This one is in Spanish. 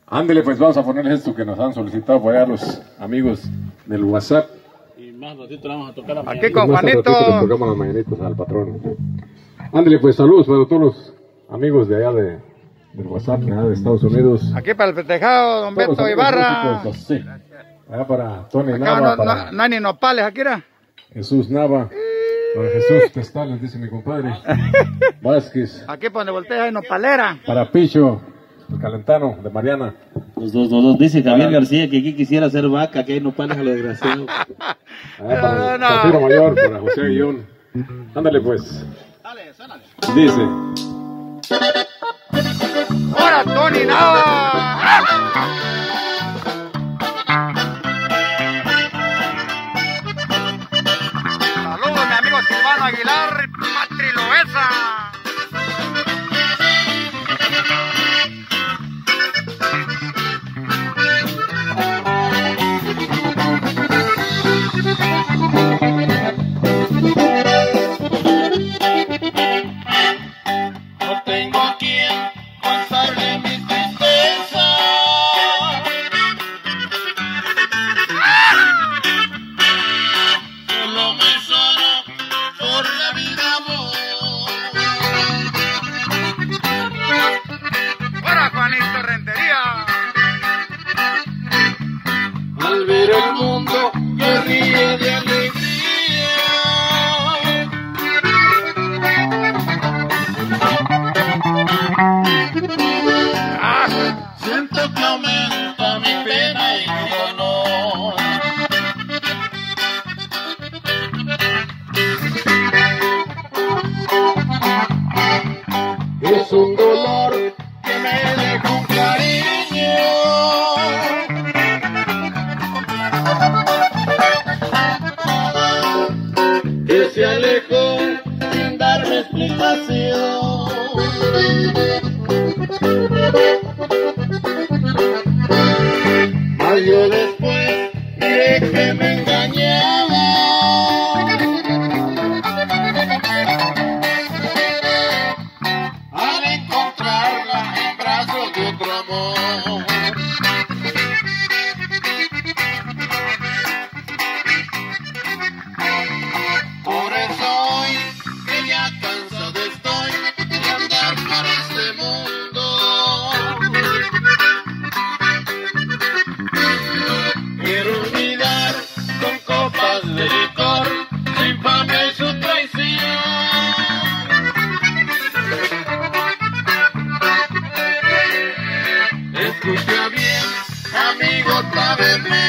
Ándele, pues vamos a poner esto que nos han solicitado por allá los amigos del WhatsApp. Y más ratito le vamos a tocar las Aquí con Más Juanito. ratito le tocamos las mañanitas al patrón. Ándele, pues saludos para todos los amigos de allá del WhatsApp, de allá de Estados Unidos. Aquí para el festejado, don Todos los Beto amigos Ibarra. músicos, sí. Allá para Tony Acá Nava, no, para no hay ni nopales, aquí era. Jesús Nava, para Jesús Testales, dice mi compadre. Vázquez, Aquí por donde voltea hay nopalera. para Picho, el calentano de Mariana. Los dos. Dice Javier García que aquí quisiera hacer vaca, que hay nopales a los desgraciados. Allá para No. Zafiro Mayor, para José Aguillón. Ándale pues. Dale, suénale. Dice. ¡Ahora, Tony Nava! Saludos, mi amigo Silvano Aguilar y Patri Loesa. No tengo a quien contarle mi tristeza. Solo me solo por la vida voy. ¡Ahora, Juanito Rentería! Al ver el mundo que ríe de alegría. Siento que aumenta mi pena y mi dolor. Es un dolor que me deja un cariño. Que se alejó sin darme explicación. Mas yo después diré que me engañaba. Al encontrarla en brazos de otro amor. Por eso hoy que ya cansado estoy de andar por este mundo. Quiero olvidar con copas de licor su infamia y su traición. Escucha bien, amigo, otra vez me